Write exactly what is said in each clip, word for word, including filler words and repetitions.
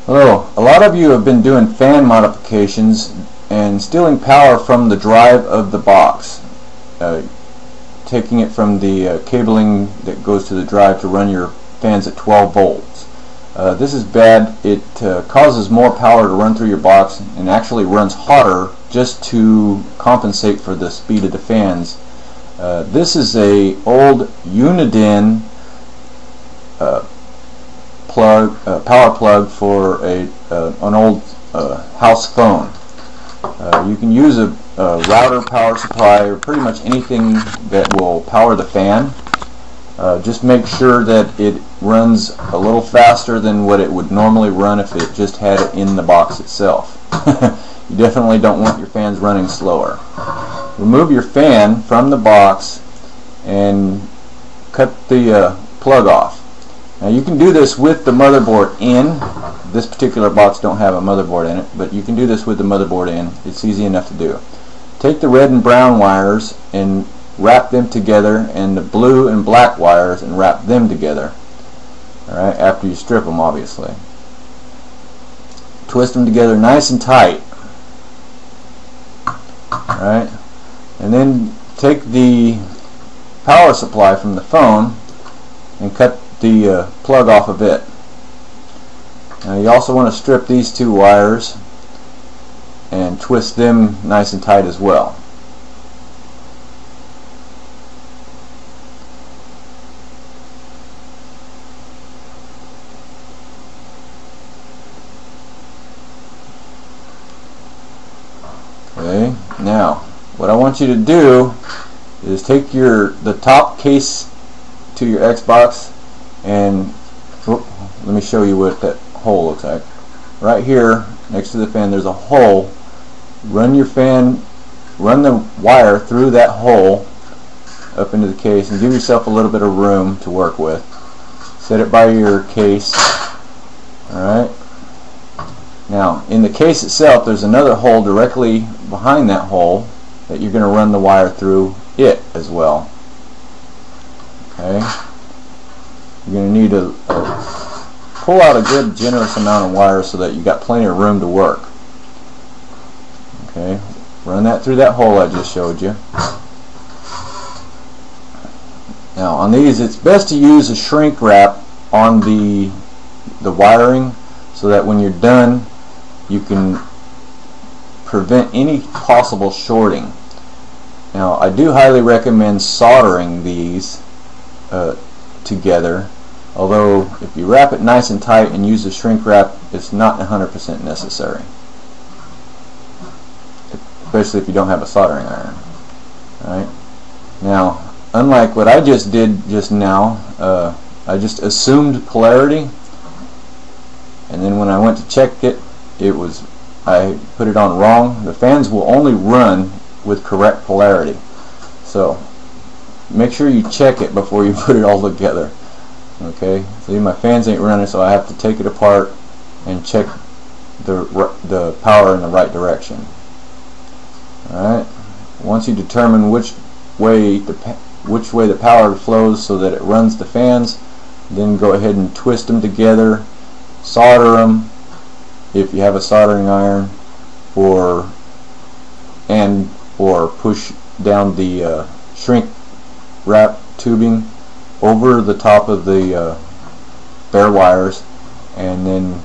Hello, a lot of you have been doing fan modifications and stealing power from the drive of the box, uh, taking it from the uh, cabling that goes to the drive to run your fans at twelve volts. Uh, this is bad. It uh, causes more power to run through your box and actually runs hotter just to compensate for the speed of the fans. Uh, this is a old Uniden uh, plug, uh, power plug for a uh, an old uh, house phone. Uh, you can use a, a router power supply or pretty much anything that will power the fan. Uh, just make sure that it runs a little faster than what it would normally run if it just had it in the box itself. You definitely don't want your fans running slower. Remove your fan from the box and cut the uh, plug off. Now you can do this with the motherboard in. This particular box don't have a motherboard in it, but you can do this with the motherboard in. It's easy enough to do. Take the red and brown wires and wrap them together, and the blue and black wires and wrap them together. Alright, after you strip them, obviously. Twist them together nice and tight. Alright, and then take the power supply from the phone and cut the uh, plug off of it. Now you also want to strip these two wires and twist them nice and tight as well. Okay, now what I want you to do is take your the top case to your Xbox and whoop, let me show you what that hole looks like. Right here next to the fan there's a hole. Run your fan, run the wire through that hole up into the case and give yourself a little bit of room to work with. Set it by your case. Alright. Now in the case itself there's another hole directly behind that hole that you're going to run the wire through it as well. Okay. You're going to need to uh, pull out a good generous amount of wire so that you got plenty of room to work. Okay, run that through that hole I just showed you. Now on these it's best to use a shrink wrap on the the wiring so that when you're done you can prevent any possible shorting. Now I do highly recommend soldering these uh, together, although if you wrap it nice and tight and use the shrink wrap it's not one hundred percent necessary, especially if you don't have a soldering iron. Alright, now unlike what I just did just now, uh, I just assumed polarity, and then when I went to check it, it was I put it on wrong. The fans will only run with correct polarity, so make sure you check it before you put it all together. Okay, see, my fans ain't running, so I have to take it apart and check the the power in the right direction. Alright, once you determine which way the which way the power flows so that it runs the fans, then go ahead and twist them together, solder them if you have a soldering iron, or and or push down the uh, shrink wrap tubing over the top of the uh, bare wires, and then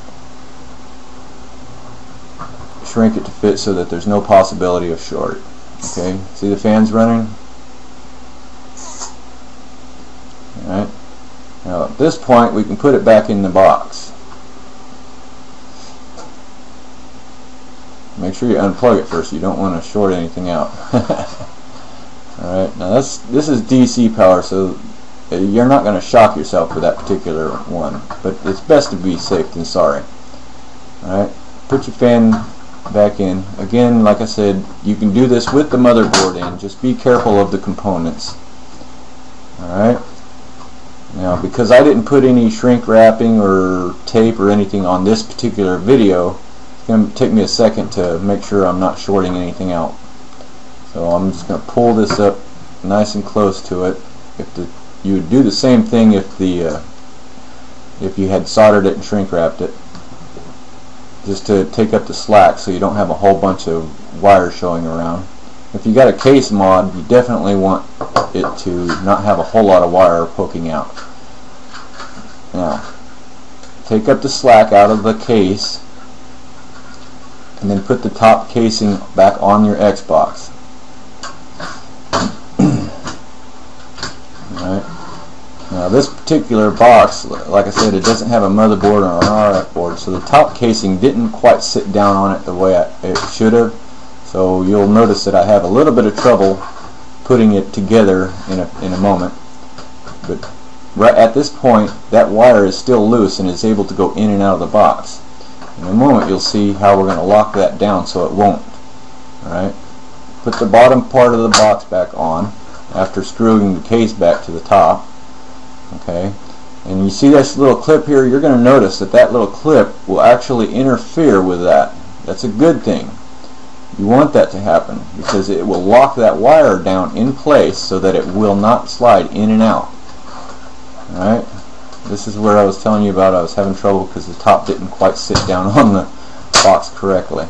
shrink it to fit so that there's no possibility of short. Okay, see the fans running? Alright, now at this point we can put it back in the box. Make sure you unplug it first, you don't want to short anything out. Alright, now that's, this is D C power, so you're not going to shock yourself with that particular one, but it's best to be safe than sorry. Alright, put your fan back in. Again, like I said, you can do this with the motherboard in, just be careful of the components. Alright, now because I didn't put any shrink wrapping or tape or anything on this particular video, it's going to take me a second to make sure I'm not shorting anything out. So I'm just going to pull this up nice and close to it. If the, you would do the same thing if the uh, if you had soldered it and shrink wrapped it. just to take up the slack so you don't have a whole bunch of wires showing around. If you got a case mod, you definitely want it to not have a whole lot of wire poking out. Now, take up the slack out of the case and then put the top casing back on your Xbox. Alright. Now this particular box, like I said, it doesn't have a motherboard or an R F board, so the top casing didn't quite sit down on it the way I, it should have. So you'll notice that I have a little bit of trouble putting it together in a, in a moment. But right at this point, that wire is still loose and is able to go in and out of the box. In a moment you'll see how we're going to lock that down so it won't. Alright. Put the bottom part of the box back on after screwing the case back to the top. Okay. And you see this little clip here, you're going to notice that that little clip will actually interfere with that. That's a good thing. You want that to happen because it will lock that wire down in place so that it will not slide in and out. Alright. This is where I was telling you about I was having trouble because the top didn't quite sit down on the box correctly.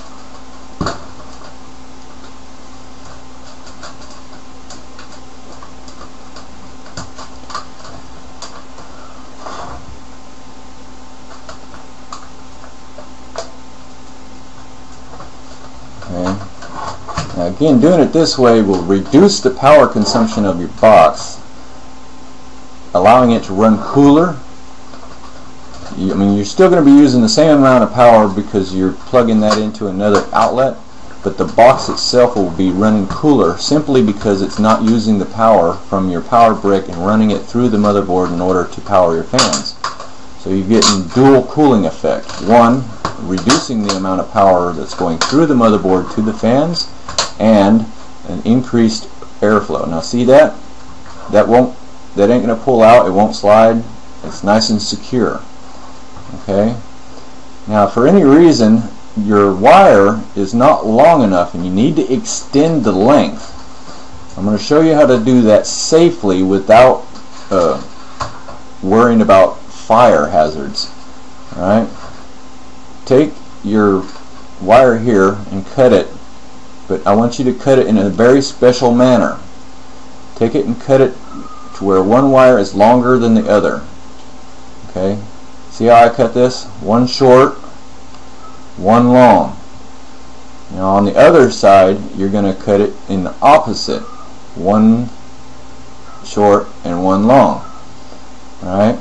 Okay. Now again, doing it this way will reduce the power consumption of your box, allowing it to run cooler. You, I mean, you're still going to be using the same amount of power because you're plugging that into another outlet, but the box itself will be running cooler simply because it's not using the power from your power brick and running it through the motherboard in order to power your fans. So you're getting dual cooling effect. One, reducing the amount of power that's going through the motherboard to the fans, and an increased airflow. Now see that? That won't That ain't going to pull out, it won't slide, it's nice and secure. Okay? Now for any reason your wire is not long enough and you need to extend the length, I'm going to show you how to do that safely without uh, worrying about fire hazards. Alright? Take your wire here and cut it, but I want you to cut it in a very special manner. Take it and cut it to where one wire is longer than the other. Okay, see how I cut this? One short, one long. Now on the other side you're going to cut it in the opposite, one short and one long. Alright,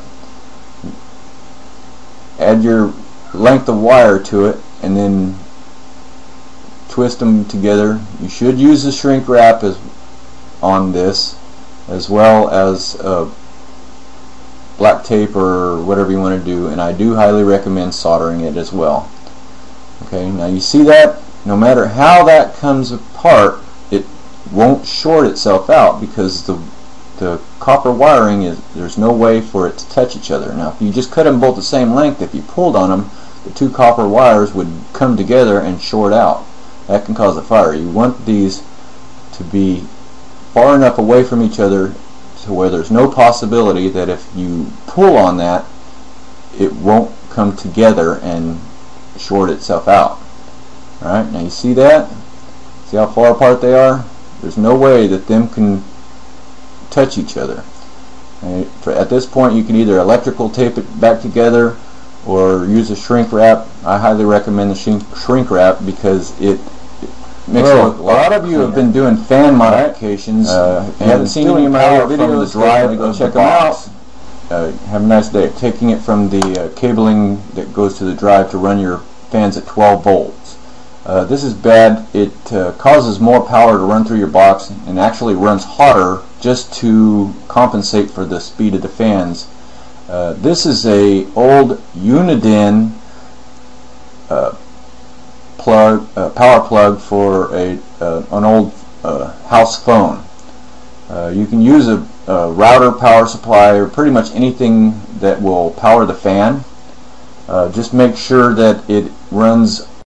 add your length of wire to it and then twist them together. You should use the shrink wrap as on this, as well as uh, black tape or whatever you want to do, and I do highly recommend soldering it as well. Okay, now you see that no matter how that comes apart, it won't short itself out because the the copper wiring is, there's no way for it to touch each other. Now if you just cut them both the same length, if you pulled on them, the two copper wires would come together and short out. That can cause a fire. You want these to be far enough away from each other to where there's no possibility that if you pull on that, it won't come together and short itself out. Alright, now you see that? See how far apart they are? There's no way that them can touch each other. Right? At this point you can either electrical tape it back together or use a shrink wrap. I highly recommend the shrink, shrink wrap because it makes well, it look a lot of you have been doing fan modifications. Uh, if you haven't seen any of my other videos, definitely go check them out. Uh, have a nice day. Taking it from the uh, cabling that goes to the drive to run your fans at twelve volts. Uh, this is bad. It uh, causes more power to run through your box and actually runs hotter just to compensate for the speed of the fans. Uh, this is a old Uniden uh, plug, uh, power plug for a uh, an old uh, house phone. Uh, you can use a, a router power supply or pretty much anything that will power the fan. Uh, just make sure that it runs